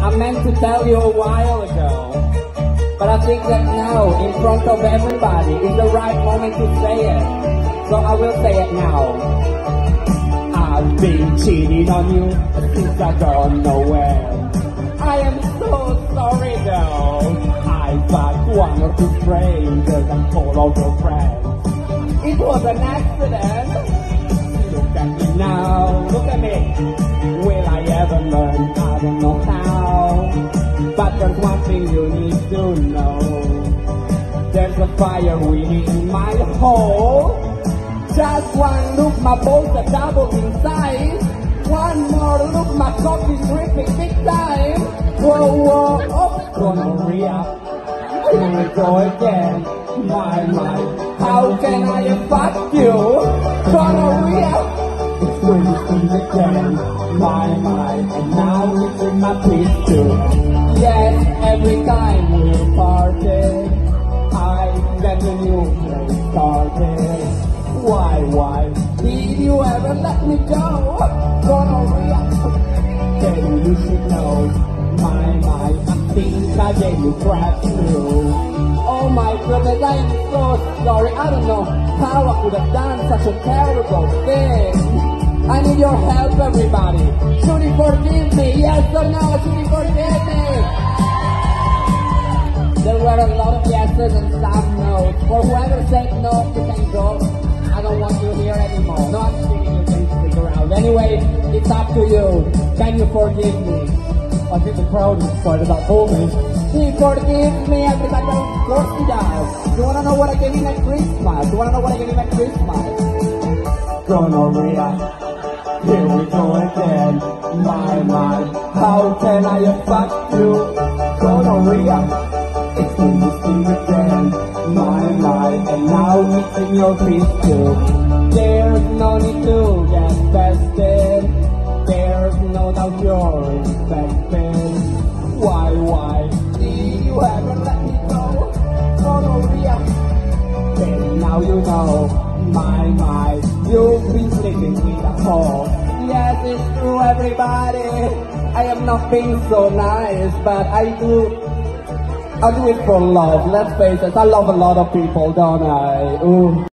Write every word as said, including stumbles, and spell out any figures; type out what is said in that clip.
I meant to tell you a while ago, but I think that now, in front of everybody, is the right moment to say it. So I will say it now. I've been cheating on you since I don't know when. I am so sorry though. I fucked one or two strangers and called all your friends. It was an accident. Look at me now, look at me. Will I ever learn? I don't know how. But there's one thing you need to know. There's a fire waiting in my hole. Just one look, my balls are double in size. One more look, my cock is dripping big time. Whoa, whoa, oh, gonorrhea. Here we go again. My, my, how can I fuck you? Gonorrhea. It's really again. My, my, and now it's in my teeth too. Yes, every time we're parted, I get a new place started. Why, why, did you ever let me go? Gonorrhea. Then you should know. My, my, I think I gave you crap too. Oh my goodness, I am so sorry. I don't know how I could have done such a terrible thing. I need your help, everybody. Should you forgive me? Yes or no? Should you forgive me? There were a lot of yeses and some no's. For whoever said no, you can go. I don't want you here anymore. No, I'm kidding, you can stick around. Anyway, it's up to you. Can you forgive me? I think the crowd is excited about moving. He forgives me, everybody. Of course he does. You wanna know what I gave him at Christmas? You wanna know what I gave him at Christmas? Gonorrhea. Here we go again. My, my, how can I fuck you? Gonorrhea. It's in this thing again. My, my, and now it's in your feet too. There's no need to get vested. There's no doubt you're infected. Why, why, did you ever let me go? Gonorrhea. Then now you know. My, my, you've been sleeping in the hole. Yes, it's true, everybody. I am not being so nice, but I do, I do it for love. Let's face it, I love a lot of people, don't I? Ooh.